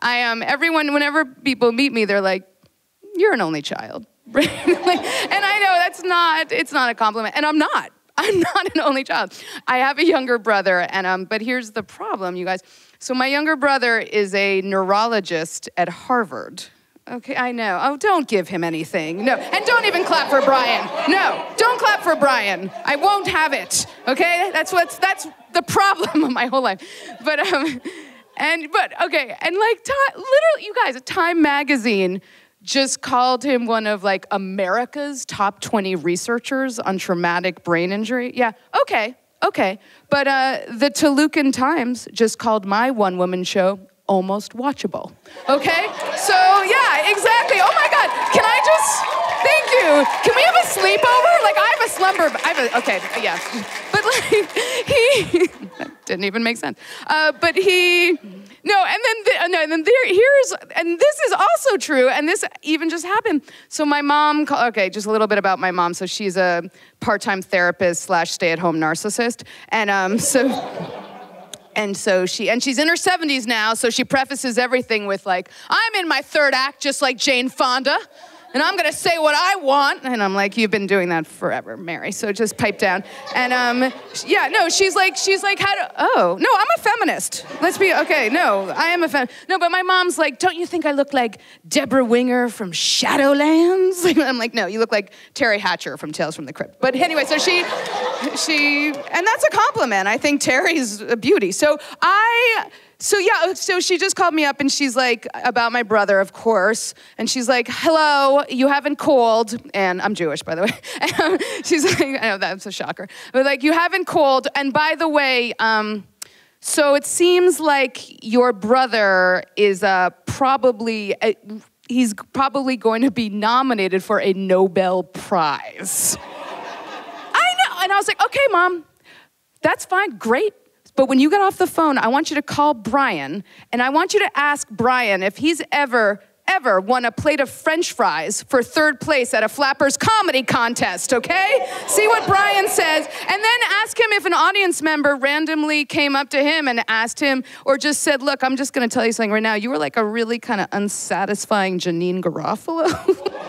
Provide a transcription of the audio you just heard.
Everyone, whenever people meet me, they're like, "You're an only child." Right? And I know it's not a compliment, and I'm not an only child. I have a younger brother, and but here's the problem, you guys. So my younger brother is a neurologist at Harvard. Okay, I know. Oh, don't give him anything. No, and don't even clap for Brian. No, don't clap for Brian. I won't have it. Okay, that's the problem of my whole life. But okay, and like literally, you guys, Time magazine just called him one of like America's top 20 researchers on traumatic brain injury. Yeah, okay. But the Tolucan Times just called my one-woman show almost watchable. Okay? So yeah, exactly. Oh my God, can I just, thank you. Can we have a sleepover? Like okay, yeah. But like, that didn't even make sense. But he, no, and then this is also true, and this even just happened. So my mom, okay, just a little bit about my mom. So she's a part-time therapist / stay-at-home narcissist, and so she's in her 70s now, so she prefaces everything with like, "I'm in my third act, just like Jane Fonda, and I'm gonna say what I want." And I'm like, "You've been doing that forever, Mary, so just pipe down." And yeah, no, she's like, oh, no, I'm a feminist. Let's be, okay, no, I am a feminist. No, but my mom's like, "Don't you think I look like Deborah Winger from Shadowlands?" I'm like, "No, you look like Terry Hatcher from Tales from the Crypt." But anyway, so she, and that's a compliment. I think Terry's a beauty. So she just called me up and she's like, about my brother, of course. And she's like, "Hello, you haven't called." And I'm Jewish, by the way. She's like, I know that's a shocker. But like, "You haven't called. And by the way, so it seems like your brother is he's probably going to be nominated for a Nobel Prize." I know. And I was like, "Okay, Mom, that's fine, great. But when you get off the phone, I want you to call Brian, and I want you to ask Brian if he's ever won a plate of French fries for 3rd place at a Flappers comedy contest, okay? See what Brian says, and then ask him if an audience member randomly came up to him and asked him, or just said, 'Look, I'm just gonna tell you something right now. You were like a really kind of unsatisfying Janine Garofalo.'"